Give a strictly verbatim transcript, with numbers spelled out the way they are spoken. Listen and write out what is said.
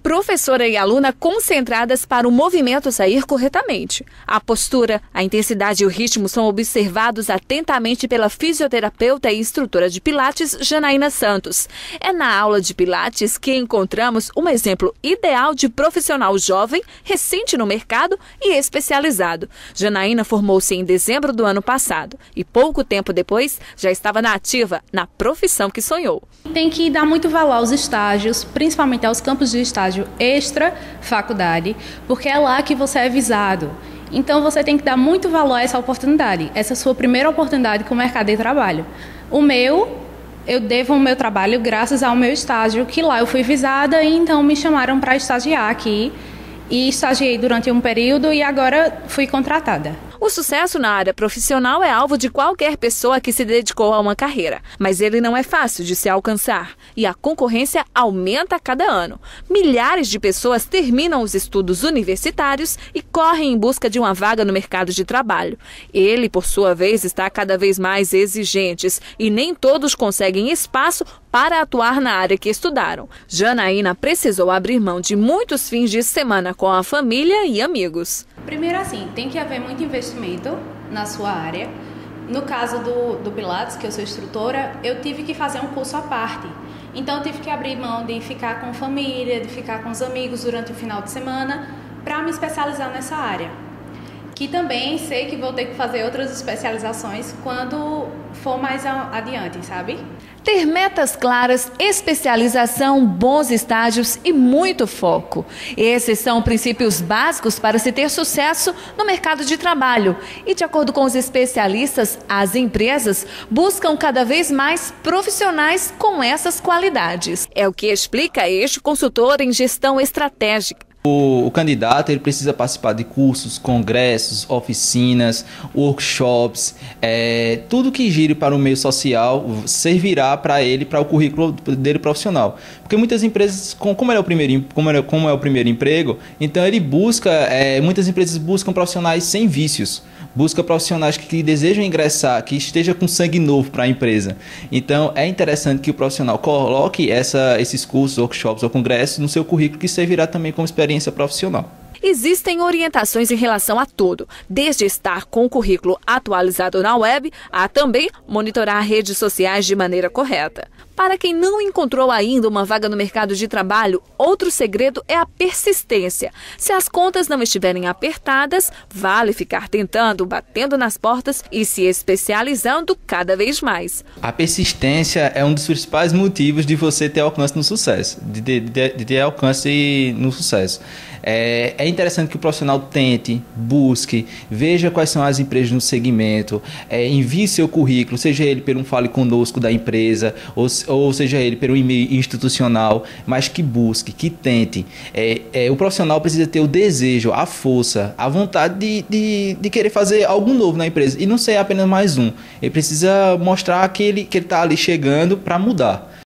Professora e aluna concentradas para o movimento sair corretamente. A postura, a intensidade e o ritmo são observados atentamente pela fisioterapeuta e instrutora de Pilates, Janaína Santos. É na aula de Pilates que encontramos um exemplo ideal de profissional jovem, recente no mercado e especializado. Janaína formou-se em dezembro do ano passado e pouco tempo depois já estava na ativa, na profissão que sonhou. Tem que dar muito valor aos estágios, principalmente aos campos de estágio extra faculdade, porque é lá que você é visado. Então você tem que dar muito valor a essa oportunidade, essa sua primeira oportunidade com o mercado de trabalho. O meu, eu devo o meu trabalho graças ao meu estágio, que lá eu fui visada e então me chamaram para estagiar aqui. E estagiei durante um período e agora fui contratada. O sucesso na área profissional é alvo de qualquer pessoa que se dedicou a uma carreira, mas ele não é fácil de se alcançar e a concorrência aumenta a cada ano. Milhares de pessoas terminam os estudos universitários e correm em busca de uma vaga no mercado de trabalho. Ele, por sua vez, está cada vez mais exigente e nem todos conseguem espaço para atuar na área que estudaram. Janaína precisou abrir mão de muitos fins de semana com a família e amigos. Primeiro assim, tem que haver muito investimento na sua área. No caso do, do Pilates, que eu sou instrutora, eu tive que fazer um curso à parte. Então eu tive que abrir mão de ficar com família, de ficar com os amigos durante o final de semana para me especializar nessa área. Que também sei que vou ter que fazer outras especializações quando for mais adiante, sabe? Ter metas claras, especialização, bons estágios e muito foco. Esses são princípios básicos para se ter sucesso no mercado de trabalho. E de acordo com os especialistas, as empresas buscam cada vez mais profissionais com essas qualidades. É o que explica este consultor em gestão estratégica. O, o candidato ele precisa participar de cursos, congressos, oficinas, workshops, é, tudo que gire para o meio social servirá para ele, para o currículo dele profissional. Porque muitas empresas, como ele é o primeiro, como ele, como é o primeiro emprego, então ele busca, é, muitas empresas buscam profissionais sem vícios. Busca profissionais que, que desejam ingressar, que esteja com sangue novo para a empresa. Então, é interessante que o profissional coloque essa, esses cursos, workshops ou congressos no seu currículo, que servirá também como experiência profissional. Existem orientações em relação a tudo, desde estar com o currículo atualizado na web, a também monitorar redes sociais de maneira correta. Para quem não encontrou ainda uma vaga no mercado de trabalho, outro segredo é a persistência. Se as contas não estiverem apertadas, vale ficar tentando, batendo nas portas e se especializando cada vez mais. A persistência é um dos principais motivos de você ter alcance no sucesso, de, de, de, de ter alcance no sucesso. É, é interessante que o profissional tente, busque, veja quais são as empresas no segmento, é, envie seu currículo, seja ele pelo um Fale Conosco da empresa, ou, ou seja ele pelo e-mail institucional, mas que busque, que tente. É, é, o profissional precisa ter o desejo, a força, a vontade de, de, de querer fazer algo novo na empresa e não ser apenas mais um. Ele precisa mostrar que ele que ele está ali chegando para mudar.